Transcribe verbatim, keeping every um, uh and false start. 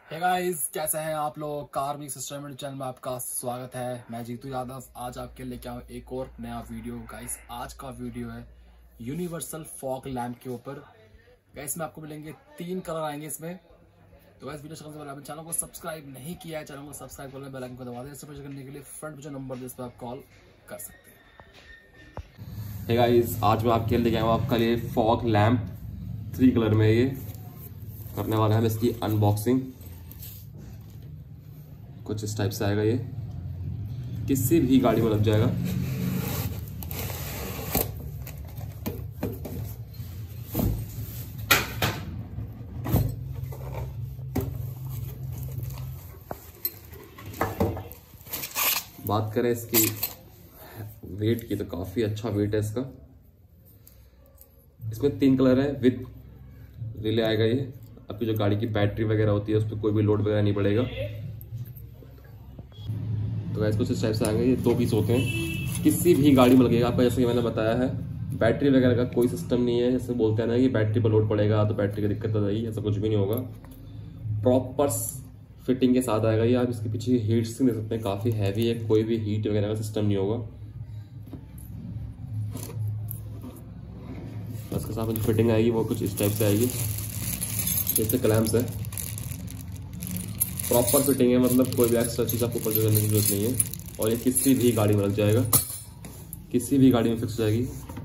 Hey guys, कैसे हैं आप लोग। कार मेक सिस्टम चैनल में आपका स्वागत है। मैं जीतू यादव आज आपके लेके आऊँ एक और नया वीडियो। गाइस आज का वीडियो है यूनिवर्सल फॉग लैम्प के ऊपर। गाइस में आपको मिलेंगे तीन कलर आएंगे इसमें। तो गाइस वीडियो से पहले आपने चैनल को सब्सक्राइब नहीं किया है, चैनल को सब्सक्राइब कर लें, बेल आइकन को दबा दें। इससे पहले करने के लिए फ्रंट में जो नंबर है इस पर आप कॉल कर सकते हैं। हे गाइस, आज मैं आपके लिए लेके आया हूँ आपका लिए फॉग लैम्प थ्री कलर में। ये करने वाला है इसकी अनबॉक्सिंग। कुछ इस टाइप से आएगा, ये किसी भी गाड़ी में लग जाएगा। बात करें इसकी वेट की तो काफी अच्छा वेट है इसका। इसमें तीन कलर है, विद रिले आएगा। ये आपकी जो गाड़ी की बैटरी वगैरह होती है उस पर कोई भी लोड वगैरह नहीं पड़ेगा। तो गाइस कुछ इस टाइप से आएंगे। ये दो पीस होते हैं, किसी भी गाड़ी में लगेगा आपका। जैसे कि मैंने बताया है, बैटरी वगैरह का कोई सिस्टम नहीं है। जैसे बोलते हैं ना कि बैटरी पर लोड पड़ेगा तो बैटरी की दिक्कत आ जाएगी, ऐसा कुछ भी नहीं होगा। प्रॉपर फिटिंग के साथ आएगा ये। आप इसके पीछे हीट सिंक दे सकते हैं, काफी हैवी है, कोई भी हीट वगैरह का सिस्टम नहीं होगा। इसके साथ जो फिटिंग आएगी वो कुछ इस टाइप से आएगी। जैसे क्लैम्प्स है, प्रॉपर फिटिंग है, मतलब कोई भी एक्स्ट्रा चीज आपको परचेज करने की जरूरत नहीं है। और ये किसी भी गाड़ी में लग जाएगा, किसी भी गाड़ी में फिक्स हो जाएगी।